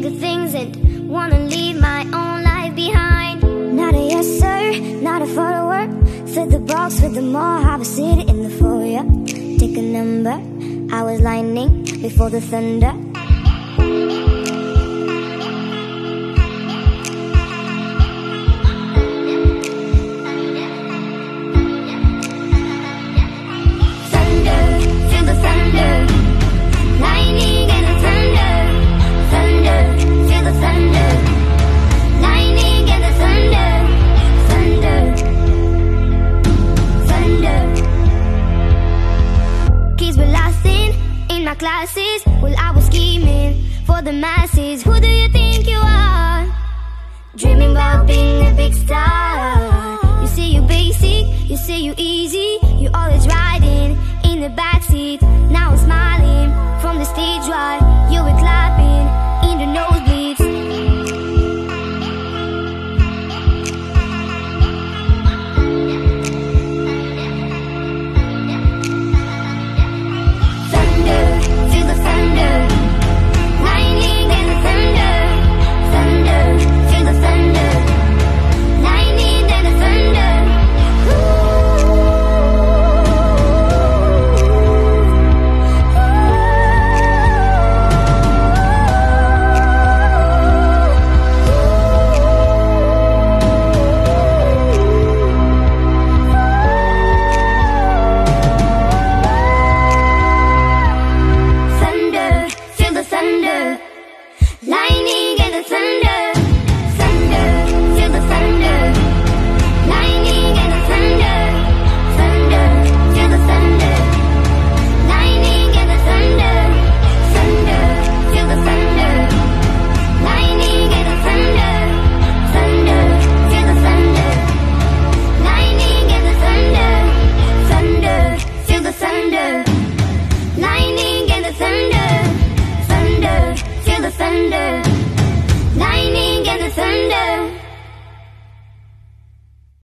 the things and wanna leave my own life behind. Not a yes sir, not a follower. Set the box with the mall, have a seat in the foyer. Take a number, I was lightning before the thunder. Classes while I was scheming for the masses. Who do you think you are? Dreaming about being a big star. You say you basic, you say you easy. You always riding in the backseat. Now I'm smiling.